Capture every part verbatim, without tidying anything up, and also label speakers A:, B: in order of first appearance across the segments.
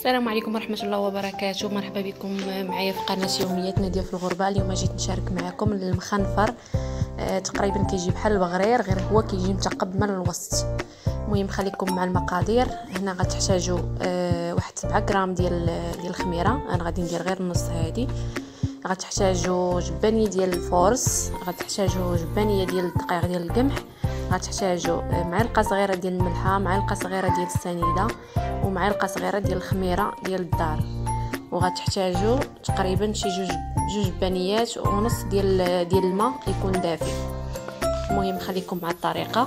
A: السلام عليكم ورحمة الله وبركاته. مرحبا بكم معايا في قناة يومياتنا ديال في الغربة. اليوم جيت نشارك معكم المخنفر. آه تقريبا كيجي بحال البغرير، غير هو كيجي مثقب من الوسط. المهم خليكم مع المقادير. هنا غتحتاجوا آه واحد سبعة غرام ديال ديال الخميره، انا غادي ندير غير النص هادي. غتحتاجوا جبانيه ديال الفورس، غتحتاجوا جبانيه ديال الدقيق ديال القمح، غتحتاجوا معلقه صغيره ديال الملحه، معلقه صغيره ديال السنيده، ومعلقه صغيره ديال الخميره ديال الدار. وغتحتاجوا تقريبا شي جوج جوج بانيات ونص ديال ديال الماء يكون دافي. المهم خليكم مع الطريقه.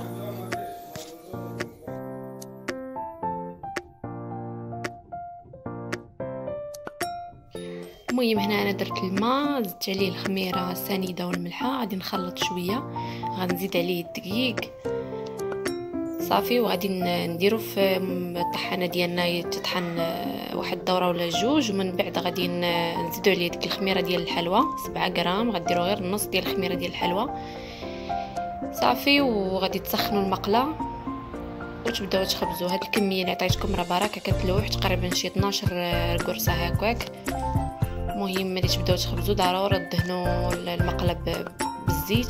A: المهم هنا انا درت الماء، زدت عليه الخميره السنيده والملحه، غادي نخلط شويه، غنزيد عليه الدقيق صافي، وغادي نديرو في الطحانه ديالنا تطحن واحد الدوره ولا جوج، ومن بعد غادي نزيدو عليه ديك الخميره ديال الحلوى سبعة غرام، غديروا غير النص ديال الخميره ديال الحلوى صافي، وغادي تسخنوا المقله وتبداو تخبزوا. هاد الكميه اللي عطيتكم راه بركه كتلوح تقريبا شي اثناش قرصه هكاك. المهم ملي تبداو تخبزوا ضروري تدهنوا المقلب بالزيت.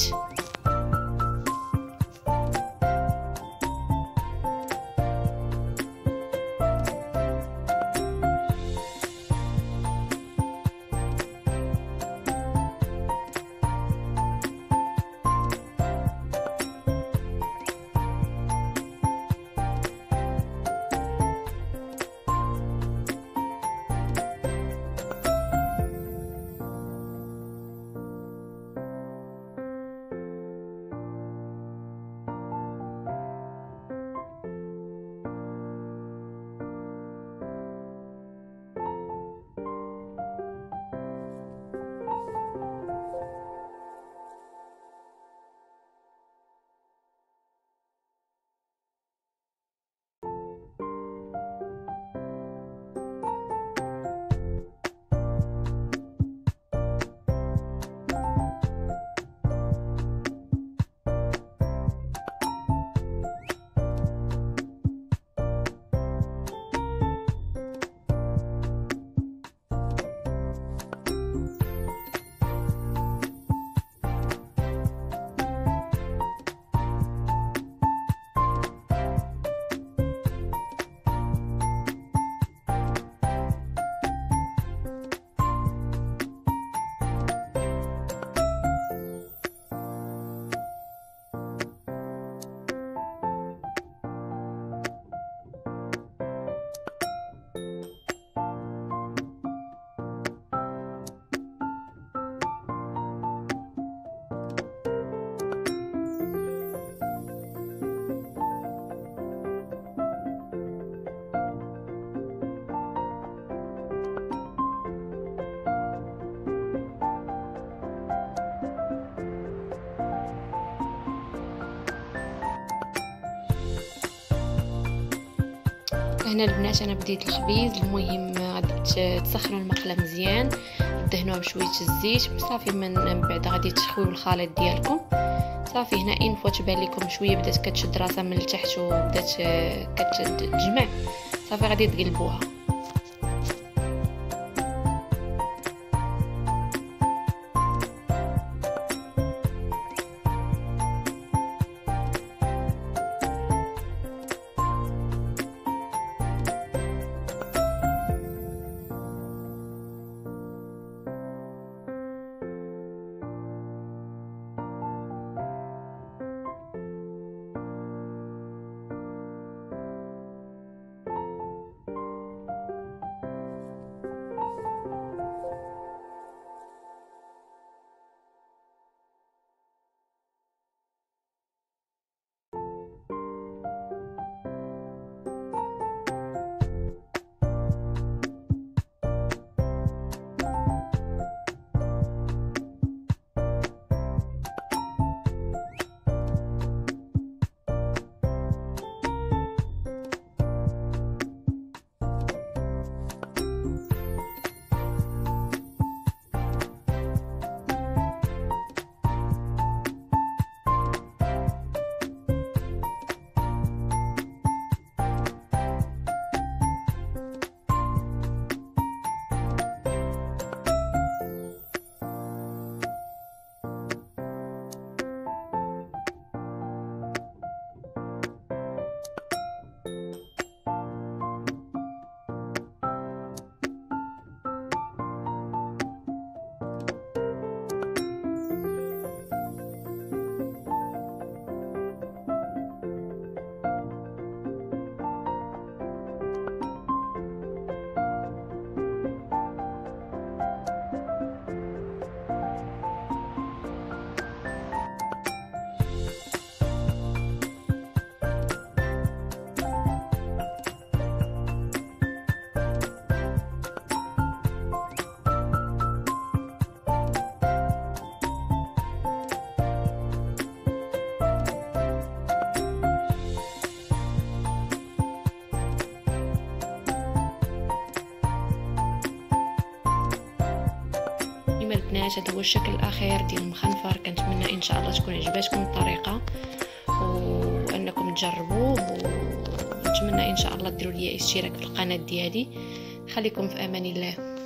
A: هنا البنات انا بديت الخبيز. المهم غادي تسخنوا المقله مزيان، دهنوها بشويه الزيت صافي، من بعد غادي تخويو الخليط ديالكم صافي. هنا ان فوا تبان لكم شويه بدات كتشد راسها من التحت وبدات كتجمع صافي، غادي تقلبوها. البنات هذا هو الشكل الاخير ديال المخنفر. كنتمنى ان شاء الله تكون عجباتكم الطريقه وانكم تجربوا، ونتمنى ان شاء الله ديروا لي اشتراك في القناه ديالي. خليكم في امان الله.